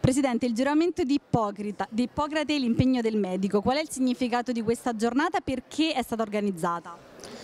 Presidente, il giuramento di Ippocrate e l'impegno del medico, qual è il significato di questa giornata? Perché è stata organizzata?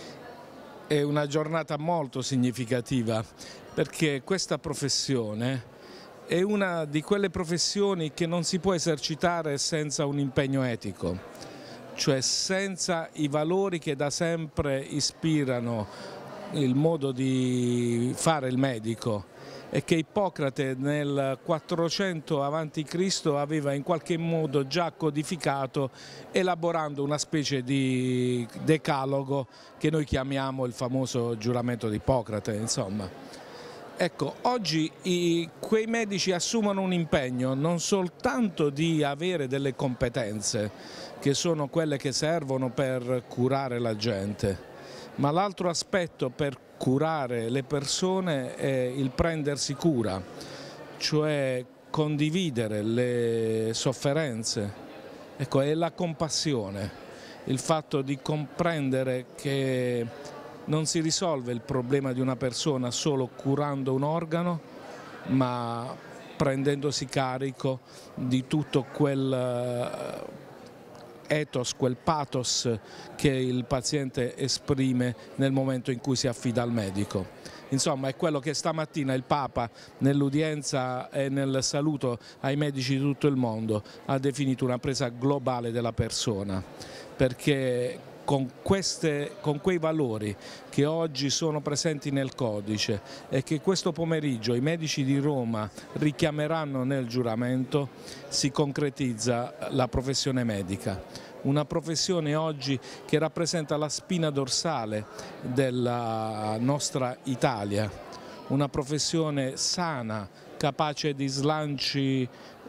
È una giornata molto significativa perché questa professione è una di quelle professioni che non si può esercitare senza un impegno etico, cioè senza i valori che da sempre ispirano il modo di fare il medico e che Ippocrate nel 400 a.C. aveva in qualche modo già codificato, elaborando una specie di decalogo che noi chiamiamo il famoso giuramento di Ippocrate, insomma. Ecco, oggi quei medici assumono un impegno non soltanto di avere delle competenze, che sono quelle che servono per curare la gente, ma l'altro aspetto per curare le persone è il prendersi cura, cioè condividere le sofferenze, ecco, è la compassione, il fatto di comprendere che non si risolve il problema di una persona solo curando un organo, ma prendendosi carico di tutto quel ethos, quel pathos che il paziente esprime nel momento in cui si affida al medico. Insomma, è quello che stamattina il Papa, nell'udienza e nel saluto ai medici di tutto il mondo, ha definito una presa globale della persona, perché con quei valori che oggi sono presenti nel codice e che questo pomeriggio i medici di Roma richiameranno nel giuramento, si concretizza la professione medica. Una professione oggi che rappresenta la spina dorsale della nostra Italia, una professione sana, capace di slanci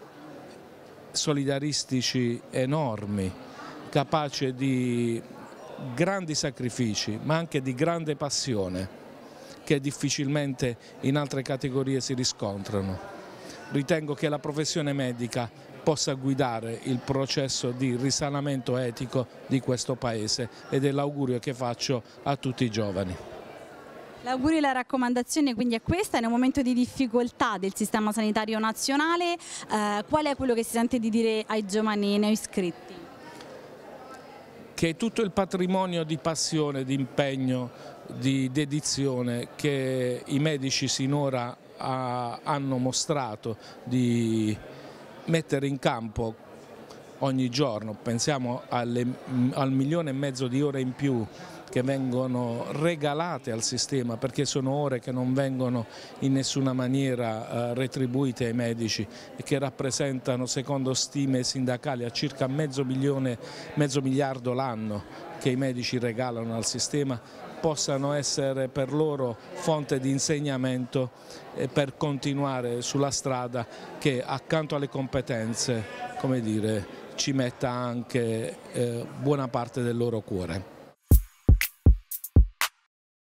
solidaristici enormi, capace di grandi sacrifici, ma anche di grande passione, che difficilmente in altre categorie si riscontrano. Ritengo che la professione medica possa guidare il processo di risanamento etico di questo Paese ed è l'augurio che faccio a tutti i giovani. L'augurio e la raccomandazione quindi è questa: in un momento di difficoltà del sistema sanitario nazionale, qual è quello che si sente di dire ai giovani neoiscritti? Che tutto il patrimonio di passione, di impegno, di dedizione che i medici sinora hanno mostrato di mettere in campo ogni giorno, pensiamo al 1,5 milioni di ore in più che vengono regalate al sistema, perché sono ore che non vengono in nessuna maniera retribuite ai medici e che rappresentano, secondo stime sindacali, a circa mezzo miliardo l'anno che i medici regalano al sistema, possano essere per loro fonte di insegnamento e per continuare sulla strada che accanto alle competenze, come dire, ci metta anche buona parte del loro cuore.